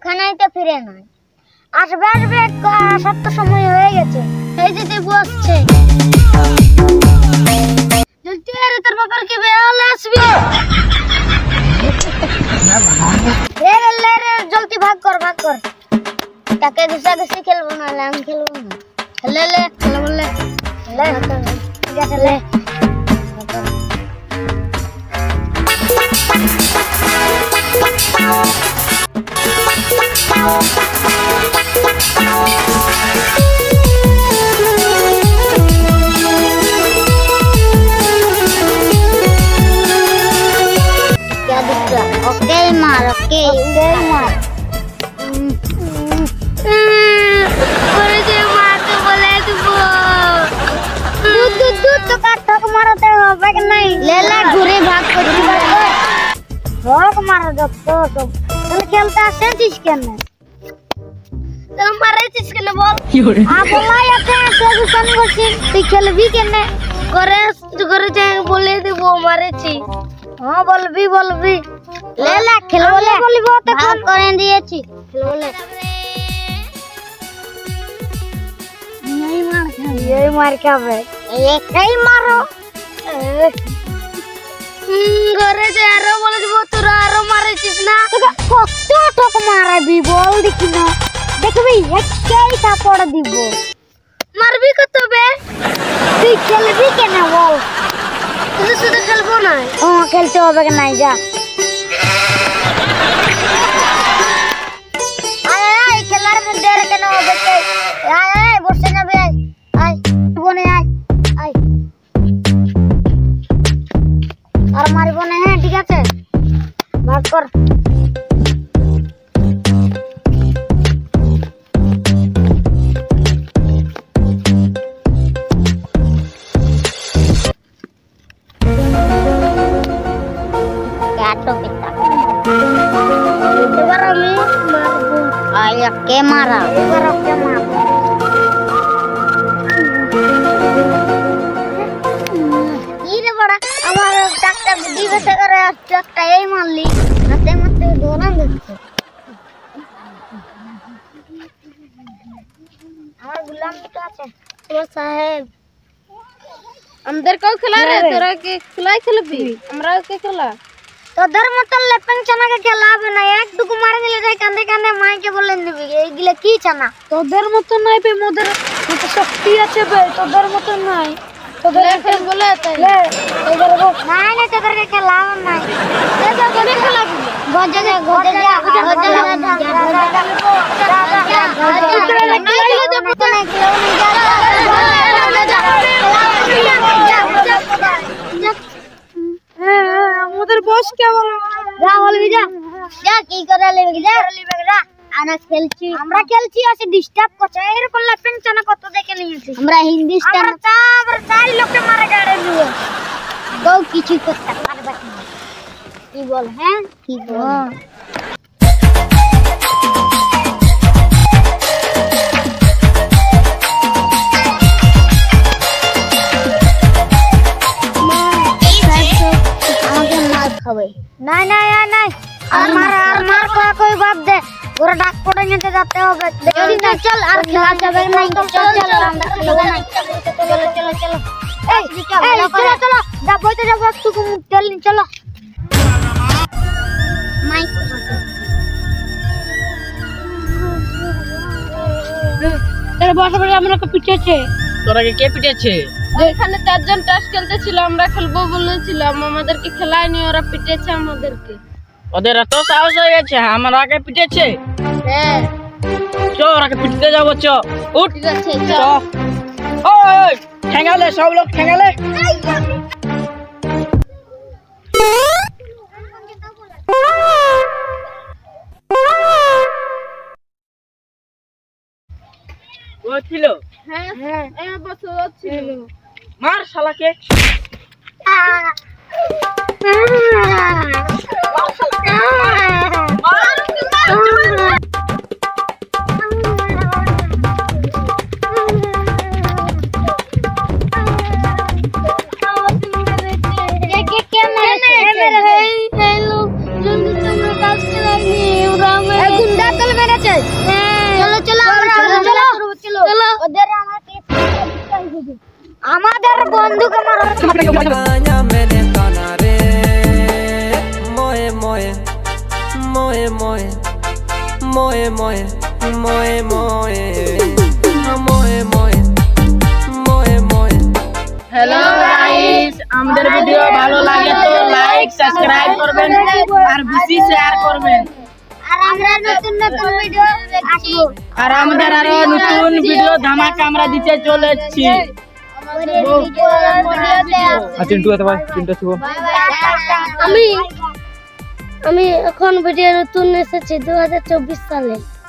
এখানেইতে ফিরে নাই আসবে আসবে সব তো সময় হয়ে গেছে এই যে বসছে জলদি আরে তোর বাবার কি বেয়াল আসবে রে রে রে জলদি ভাগ কর তাকে ঘুষাঘুষি খেলবো না আমি খেলবো না লে লে খেলবো লে লে ঠিক আছে লে क्या दिख रहा ओके मार और जे मार तो बोले तू दूध तो काट ठोक मारते हो बैग नहीं ले ले घुरे भाग को ठोक मार दो तो चल खेलता है चीज के में तो मारे चीज के ले बोल आप बोला याते तो सन बसी तू खेल भी के ने करे जाए बोले तो वो मारे छी हां बोल भी ले ले खेल बोले बोली बहुत काम करें दिए छी खेल बोले ये मार क्या बे ये कई मारो घरे जे आरो बोले वो तोरा आरो मारे छिस ना कतो ठोक मारे भी बोल दिखिना देखबी एक कई थापड़ दिबो मारबी कतो बे तू खेलबी के ना बोल तू सुधा खेलबो ना हां खेलते होबे के नहीं जा आय खेलार में देर के ना होबे के आय बसে না বে আয় বনে আয় আর মারিব না হ্যাঁ ঠিক আছে ভাগ কর কাটো পিতা এবার আমি মারব আয় কে মারা এবার কে মারব दिवसे करे একটা এই মারলি হাতে মারতে দৌড়ান দিচ্ছে আমার গুলাম তো আছে ও সাহেব अंदर को खिला रे तोरा के खिलाई खेलबी हमरा के खिला তোদের মতন লেপেন চানা के খেলাবে না এক দুগু মার দিলে যাই কান্দে কান্দে মাই के বলেন দিবি এইগুলা কি চানা তোদের মতন নাই বে মোদের কত শক্তি আছে বে তোদের মতন নাই তোদের কে বলে তাই লে তোদের নাই না তোদের কে খেলাবে না এ যা গনে খেলাবি গজে যা আমাদের বস কেমন রাহুল বিজা যা কি করে লেবে যা আমরা খেলছি আছে ডিস্টার্ব করছে এরকম লেপেন চানা কত দেখে নিয়েছি আমরা হিন্দুস্তান আমরা চার লোককে মারা গাড়ে নিয়ে গো কিছু করতে পারবে কি বল হ্যাঁ কি বল नहीं नहीं नहीं और मार कोई बात दे पूरा डाक पड़े नहीं तो जाते हो जल्दी नहीं चल और खिला जावे नहीं चल चलो चलो जा बोलते जा वस्तु को चल चलो माइक तेरे बॉस बड़े हमरा को पिटेছে তোরা কে পিটেছে এখানে চারজন টাস খেলতেছিল আমরা খেলবো বলেছিলাম আমাদেরকে খেলায়নি ওরা পিটেছে আমাদেরকে ওদের এত সাহস হয়ে গেছে আমাকে পিটেছে হ্যাঁ চো ওরাকে পিটতে যাবো চো উঠ ঠিক আছে চো ওই ঠেঙ্গালে সব লোক ঠেঙ্গালে ও ছিল হ্যাঁ হ্যাঁ বস ছিল মার শালাকে गुंडा तल আমাদের বন্ধুকে মারো मैंने ताना रे मोए मोए मोए मोए मोए मोए मोए मोए मोए मोए मोए मोए। হ্যালো গাইস, আমাদের ভিডিও ভালো লাগে তো লাইক সাবস্ক্রাইব করবেন আর বেশি শেয়ার করবেন। আর আমরা নতুন নতুন ভিডিও আসবো আর আমাদের আরো নতুন ভিডিও ধামাকা আমরা দিতে চলেছি। আমি এখন ভিডিও নতুন এসেছি 2024 সালে।